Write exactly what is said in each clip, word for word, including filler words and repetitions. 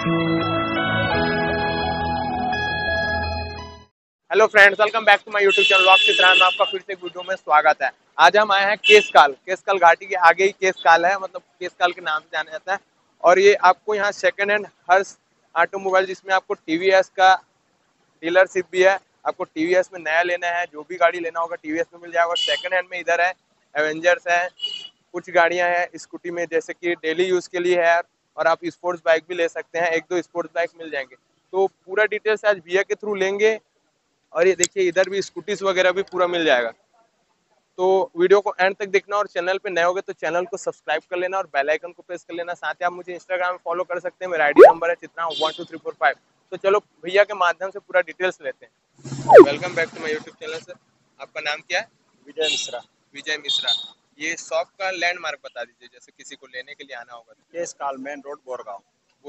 Hello friends, welcome back to my YouTube channel vlog Chitran में आपका फिर से एक वीडियो में स्वागत है। आज हम आए हैं केसकाल। केसकाल घाटी के आगे ही केसकाल है, मतलब केसकाल के नाम से जाना जाता है। और ये आपको यहाँ सेकंड हैंड हर्ष ऑटोमोबाइल, जिसमें आपको टीवीएस का डीलरशिप भी है। आपको टीवीएस में नया लेना है, जो भी गाड़ी लेना होगा टीवीएस में मिल जाएगा। और सेकंड हैंड में इधर है एवेंजर्स है, कुछ गाड़ियां हैं स्कूटी में, जैसे कि डेली यूज के लिए है। और आप स्पोर्ट्स बाइक भी ले सकते हैं, एक दो स्पोर्ट्स बाइक मिल जाएंगे। तो पूरा डिटेल्स आज भैया के थ्रू लेंगे। और ये देखिए इधर भी स्कूटीज वगैरह भी पूरा मिल जाएगा। तो वीडियो को एंड तक देखना, और चैनल पे नए होगे तो चैनल को सब्सक्राइब कर लेना और बेल आइकन को प्रेस कर लेना। साथ ही आप मुझे इंस्टाग्राम में फॉलो कर सकते हैं, मेरा आईडी नंबर है Chitra one two three four five. तो चलो भैया के माध्यम से पूरा डिटेल्स लेते हैं। Welcome back to my YouTube channel sir. आपका नाम क्या है? विजय मिश्रा। विजय मिश्रा। ये शॉप का लैंडमार्क बता दीजिए, जैसे किसी को लेने के लिए आना होगा। Keskal main road Borgaon.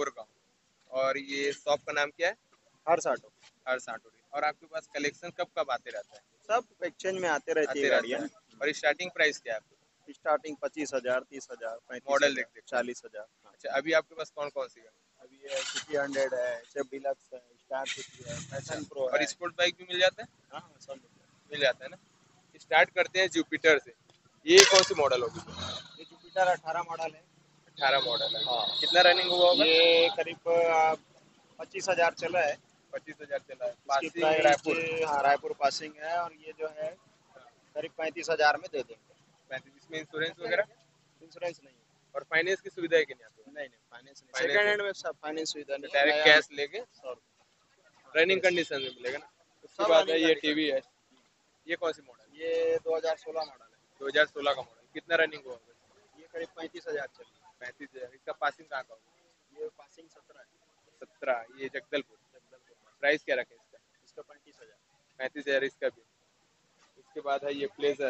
बोरगांव। और ये शॉप का नाम क्या है? हर्ष ऑटो। हर्ष ऑटो। और आपके पास कलेक्शन कब कब आते रहता है? सब एक्सचेंज में आते रहती है गाड़ियाँ। और स्टार्टिंग प्राइस क्या है आपकी? स्टार्टिंग पच्चीस हजार तीस हजार पैंतीस मॉडल देख देख चालीस हजार। अच्छा, अभी आपके पास कौन कौन सी है? अभी ये सिटी हंड्रेड है, सेफ डिलक्स है, स्टार सिटी है, पैशन प्रो है। और स्पोर्ट बाइक भी मिल जाता है? हाँ सब मिल जाता है ना। स्टार्ट करते हैं जुपिटर से। ये कौन सी मॉडल होगी? ये जुपिटर अठारह मॉडल है। अठारह मॉडल है। हाँ। कितना रनिंग हुआ होगा? ये करीब पच्चीस हजार चला है। पच्चीस हजार चला है। इसकी पासिंग प्राइस रायपुर। हाँ रायपुर पासिंग है। और ये जो है करीब पैंतीस हजार में दे देंगे। पैंतीस। इसमें इंश्योरेंस वगैरह? इंश्योरेंस नहीं है। और फाइनेंस की सुविधा है कि नहीं आपको? नहीं नहीं फाइनेंस नहीं। Finance सेकंड हैंड में सब फाइनेंस सुविधा नहीं है। डायरेक्ट कैश लेके सौ रनिंग कंडीशन में मिलेगा ना। उसके सब बाद है running ये condition। टीवी है। ये कौन सी मॉडल? ये दो हजार सोलह मॉडल है। दो हजार सोलह का मॉडल। कितना रनिंग हुआ होगा? ये करीब पैंतीस हजार चल रही है। पैंतीस हजार। इसका पासिंग कहाँ का होगा? ये पासिंग सत्रह है। सत्रह। ये जगदलपुर। प्राइस क्या रखे इसका? इसका पैंतीस हजार। पैंतीस हजार इसका भी। उसके बाद है ये प्लेजर।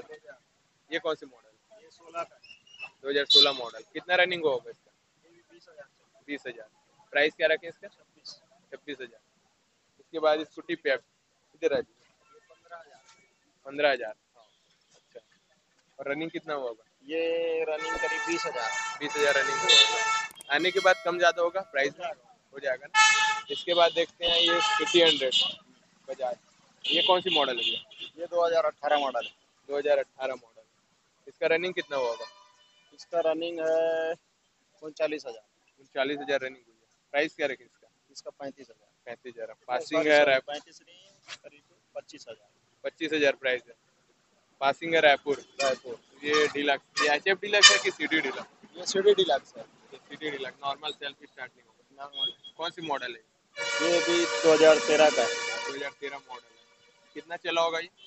ये कौन सी मॉडल? ये सोलह का है। दो हजार सोलह मॉडल। कितना रनिंग होगा इसका? ये भी बीस हजार चल रही बीस हजार। प्राइस क्या रखे इसका? है। छब्बीस। छब्बीस हजार। उसके बाद स्कूटी पे कितने रहे? ये पंद्रह हजार। पंद्रह हजार। अच्छा। और रनिंग कितना हुआ होगा? ये रनिंग करीब बीस हजार। बीस हजार रनिंग हुआ होगा। आने के बाद कम ज़्यादा होगा प्राइस में? हो जाएगा ना। इसके बाद देखते हैं ये सिटी हंड्रेड बजाज। ये कौन सी मॉडल है ये? ये दो हजार अठारह मॉडल है। दो हजार अठारह मॉडल। इसका रनिंग कितना हुआ होगा? इसका रनिंग है उनचालीस हजार। उनचालीस हजार रनिंग हुई है। प्राइस क्या रखे इसका? इसका पैंतीस हजार। पैंतीस हजार। पासिंग है रायपुर। पैंतीस नहीं करीब पच्चीस हजार। पच्चीस हजार प्राइस है। पासिंग है रायपुर। रायपुर। ये डीलक्स, ये एच एफ डीलक्स है कि सिटी डीलक्स? ये सिटी डिलक्स है। City deluxe normal self starting होगा। नॉर्मल। कौन सी मॉडल है? ये भी दो हजार तेरह का है। दो हजार तेरह मॉडल है। कितना चला होगा ये?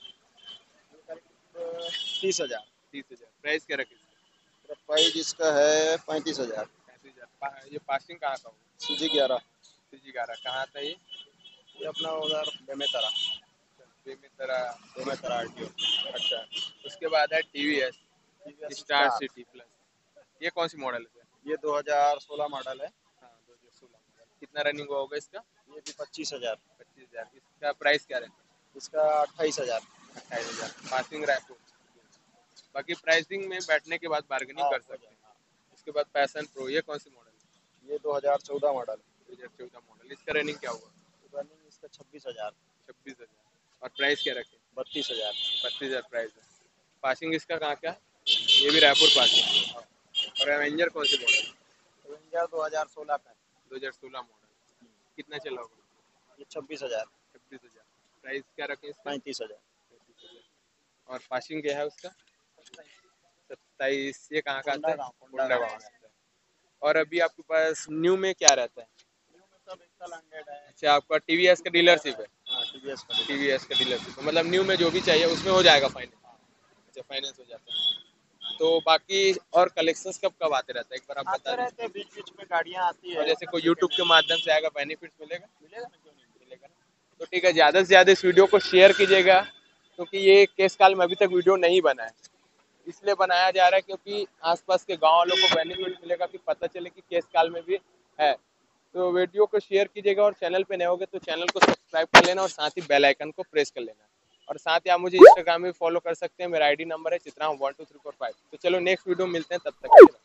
तीस हजार। तीस हजार। प्राइस क्या रखे इसका? प्राइस इसका है पैंतीस हजार। पैंतीस हजार। ये पासिंग कहाँ का होगा? सीजी ग्यारह। सीजी ग्यारह। कहाँ था ये? ये अपना उधर बेमेतरा। बेमेतरा। बेमेतरा आरटीओ। अच्छा। उसके बाद है टीवीएस स्टार सिटी प्लस। ये कौन सी मॉडल है? ये दो हजार सोलह मॉडल है। हाँ, दो हजार सोलह मॉडल। कितना रनिंग हुआ होगा इसका? ये भी पच्चीस हजार। पच्चीस हजार। इसका प्राइस क्या रहता है? इसका अट्ठाईस हजार। अट्ठाईस हजार। पासिंग रायपुर। बाकी प्राइसिंग में बैठने के बाद बार्गेनिंग कर सकते हैं। उसके बाद पैशन प्रो। ये कौन सी मॉडल है? ये दो हजार चौदह मॉडल। दो हजार चौदह मॉडल। इसका रनिंग क्या हुआ? रनिंग इसका छब्बीस हजार। छब्बीस हजार। और प्राइस क्या रखे? बत्तीस हजार। बत्तीस हजार प्राइस है। पासिंग इसका कहाँ क्या? ये भी रायपुर पासिंग। और एवेंजर कौन सी मॉडल? एवेंजर दो हजार सोलह का है। दो हजार सोलह मॉडल। कितना चला होगा? ये छब्बीस हजार। छब्बीस हजार। प्राइस क्या रखें इसका? पैंतीस हजार। और पासिंग क्या है उसका? सत्ताईस। ये कहाँ का आता है? कोंडागांव। और अभी आपके पास न्यू में क्या रहता है? न्यू में सब एक्सल हंड्रेड है। अच्छा, आपका टीवीएस का डीलरशिप है? हाँ टीवीएस का। टीवीएस का डीलरशिप है, मतलब न्यू में जो भी चाहिए उसमें हो जाएगा फाइनेंस? अच्छा, फाइनेंस हो जाता है। तो बाकी और कलेक्शंस कब कब आते रहते हैं, एक बार आप बता आते रहते हैं, बीच बीच में गाड़ियाँ आती है। और जैसे कोई यूट्यूब के माध्यम से आएगा, बेनिफिट्स मिलेगा? मिलेगा ना, क्यों नहीं मिलेगा ना। तो ठीक है, ज़्यादा से ज़्यादा इस वीडियो को शेयर कीजिएगा, क्योंकि ये केसकाल में अभी तक वीडियो नहीं बना है। इसलिए बनाया जा रहा है क्योंकि आसपास के गांव वालों को बेनिफिट मिलेगा, कि पता चले कि केसकाल में भी है। तो वीडियो को शेयर कीजिएगा, और चैनल पे नए होगे तो चैनल को सब्सक्राइब कर लेना, और साथ ही बेल आइकन को प्रेस कर लेना। और साथ ही आप मुझे इंस्टाग्राम में फॉलो कर सकते हैं, मेरा आईडी नंबर है Chitra one two three four five. तो चलो नेक्स्ट वीडियो मिलते हैं, तब तक।